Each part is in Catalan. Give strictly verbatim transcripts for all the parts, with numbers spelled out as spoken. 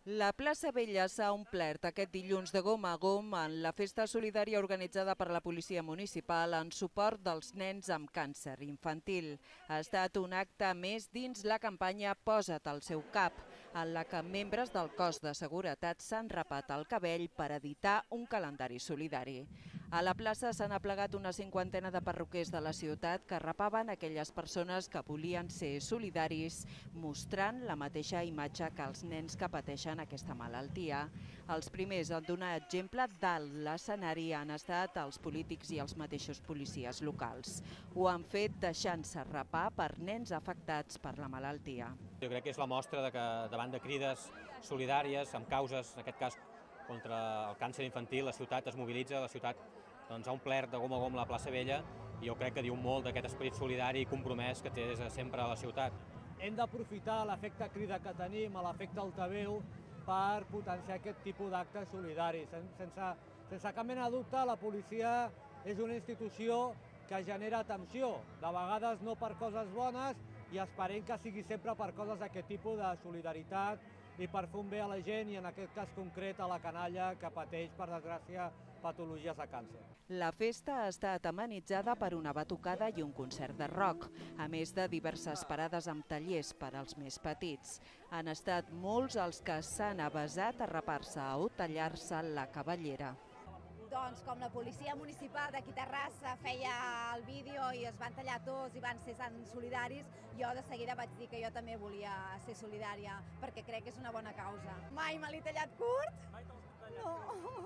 La plaça Vella s'ha omplert aquest dilluns de gom a gom en la festa solidària organitzada per la policia municipal en suport dels nens amb càncer infantil. Ha estat un acte més dins la campanya Posa't al seu cap, en la que membres del cos de seguretat s'han rapat el cabell per editar un calendari solidari. A la plaça s'han aplegat una cinquantena de perruquers de la ciutat que rapaven aquelles persones que volien ser solidaris, mostrant la mateixa imatge que els nens que pateixen aquesta malaltia. Els primers en donar exemple dalt l'escenari han estat els polítics i els mateixos policies locals. Ho han fet deixant-se rapar per nens afectats per la malaltia. Jo crec que és la mostra de que davant de crides solidàries, amb causes, en aquest cas contra el càncer infantil, la ciutat es mobilitza, la ciutat doncs, ha omplert de gom a gom la plaça Vella i jo crec que diu molt d'aquest esperit solidari i compromès que té des de sempre a la ciutat. Hem d'aprofitar l'efecte crida que tenim, l'efecte altaveu, per potenciar aquest tipus d'actes solidaris. Sense, sense cap mena de dubte, la policia és una institució que genera tensió, de vegades no per coses bones, i esperem que sigui sempre per coses d'aquest tipus de solidaritat i per fer un bé a la gent i en aquest cas concret a la canalla que pateix, per desgràcia, patologies de càncer. La festa ha estat amenitzada per una batucada i un concert de rock, a més de diverses parades amb tallers per als més petits. Han estat molts els que s'han avesat a rapar-se o tallar-se la cabellera. Doncs com la policia municipal d'aquí Terrassa feia el vídeo i es van tallar tots i van ser tan solidaris, jo de seguida vaig dir que jo també volia ser solidària perquè crec que és una bona causa. Mai me l'he tallat curt? Mai te'ls tallat? No.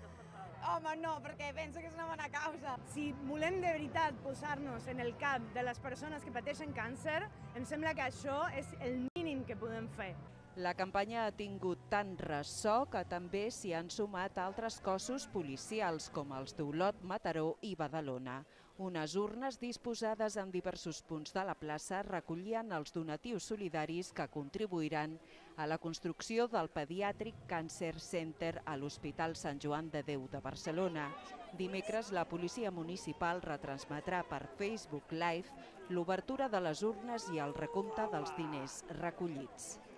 Home, no, perquè penso que és una bona causa. Si volem de veritat posar-nos en el cap de les persones que pateixen càncer, em sembla que això és el mínim que podem fer. La campanya ha tingut tant ressò que també s'hi han sumat altres cossos policials com els d'Olot, Mataró i Badalona. Unes urnes disposades en diversos punts de la plaça recollien els donatius solidaris que contribuiran a la construcció del Pediatric Cancer Center a l'Hospital Sant Joan de Déu de Barcelona. Dimecres, la policia municipal retransmetrà per Facebook Live l'obertura de les urnes i el recompte dels diners recollits.